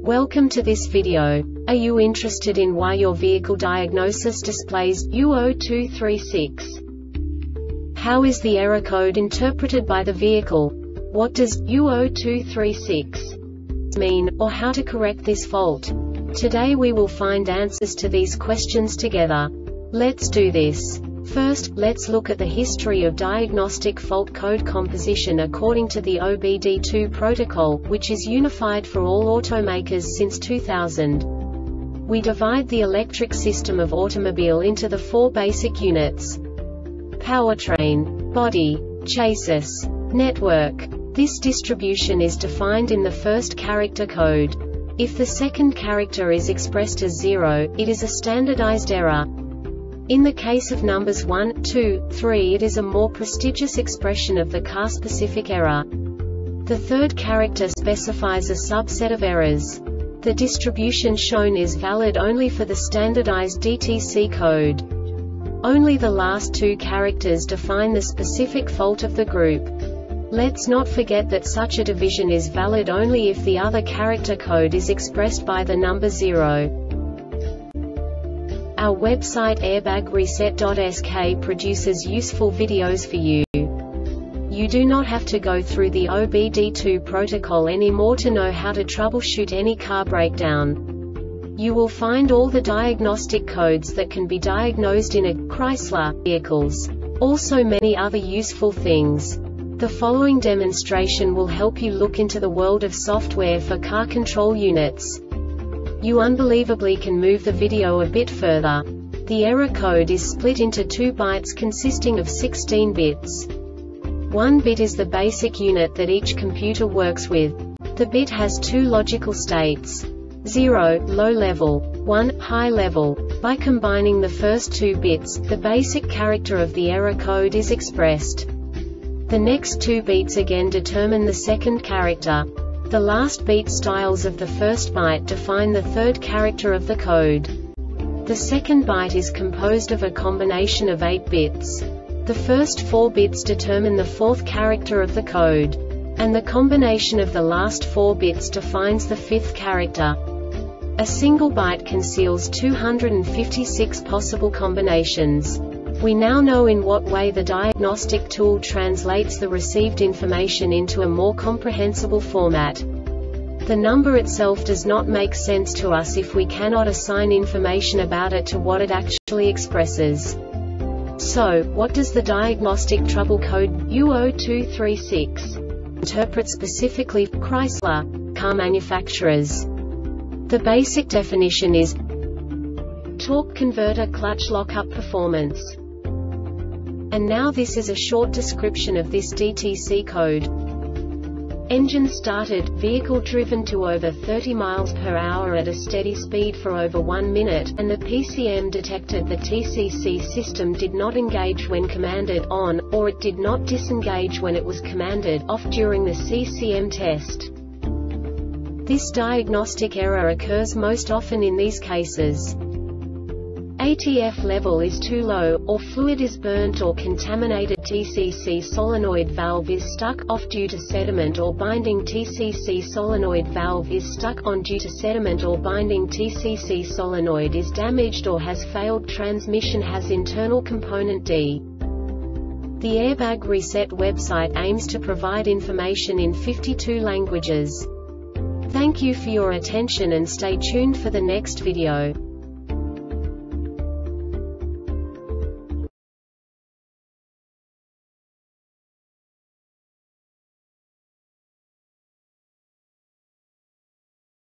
Welcome to this video. Are you interested in why your vehicle diagnosis displays U0236? How is the error code interpreted by the vehicle? What does U0236 mean, or how to correct this fault? Today we will find answers to these questions together. Let's do this. First, let's look at the history of diagnostic fault code composition according to the OBD2 protocol, which is unified for all automakers since 2000. We divide the electric system of automobile into the four basic units: powertrain, body, chassis, network. This distribution is defined in the first character code. If the second character is expressed as 0, it is a standardized error. In the case of numbers 1, 2, 3, it is a more prestigious expression of the car-specific error. The third character specifies a subset of errors. The distribution shown is valid only for the standardized DTC code. Only the last two characters define the specific fault of the group. Let's not forget that such a division is valid only if the other character code is expressed by the number 0. Our website airbagreset.sk produces useful videos for you. You do not have to go through the OBD2 protocol anymore to know how to troubleshoot any car breakdown. You will find all the diagnostic codes that can be diagnosed in a Chrysler vehicles. Also many other useful things. The following demonstration will help you look into the world of software for car control units. You unbelievably can move the video a bit further. The error code is split into 2 bytes consisting of 16 bits. 1 bit is the basic unit that each computer works with. The bit has 2 logical states: 0, low level, 1, high level. By combining the first 2 bits, the basic character of the error code is expressed. The next 2 beats again determine the second character. The last beat styles of the first byte define the third character of the code. The second byte is composed of a combination of 8 bits. The first 4 bits determine the fourth character of the code. And the combination of the last 4 bits defines the fifth character. A single byte conceals 256 possible combinations. We now know in what way the diagnostic tool translates the received information into a more comprehensible format. The number itself does not make sense to us if we cannot assign information about it to what it actually expresses. So, what does the diagnostic trouble code U0236 interpret specifically for Chrysler car manufacturers? The basic definition is torque converter clutch lockup performance. And now this is a short description of this DTC code. Engine started, vehicle driven to over 30 miles per hour at a steady speed for over 1 minute, and the PCM detected the TCC system did not engage when commanded on, or it did not disengage when it was commanded off during the CCM test. This diagnostic error occurs most often in these cases: ATF level is too low, or fluid is burnt or contaminated, TCC solenoid valve is stuck off due to sediment or binding, TCC solenoid valve is stuck on due to sediment or binding, TCC solenoid is damaged or has failed, transmission has internal component D. The Airbag Reset website aims to provide information in 52 languages. Thank you for your attention and stay tuned for the next video.